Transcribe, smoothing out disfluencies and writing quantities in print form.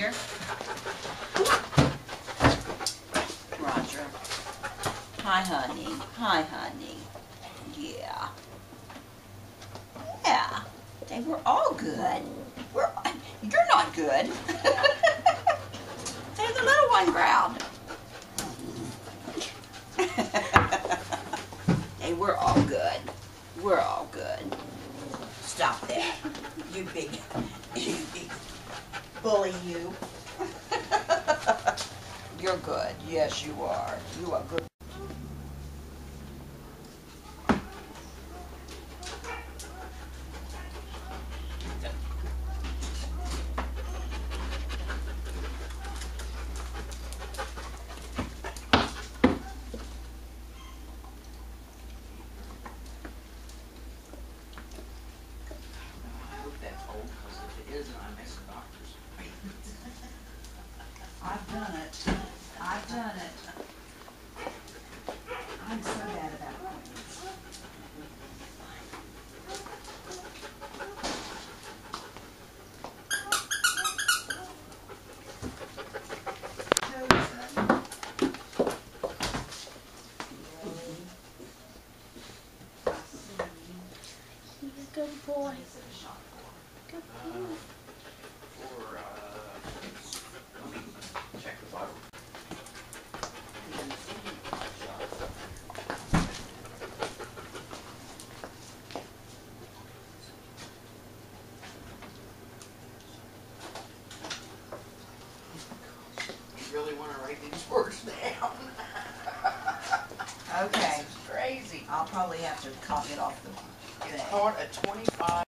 Roger. Roger. Hi, honey. Hi, honey. Yeah. Yeah. They were all good. You're not good. They're the little one growled. Hey, we're all good. We're all good. Stop that. You big bully, you. You're good. Yes, you are. You are good. I've done it. I've done it. I'm so bad about appointments. Good boy. Good boy. Check the bottle. You really want to write these words down? Okay. This is crazy. I'll probably have to copy it off the It's thing. called a 25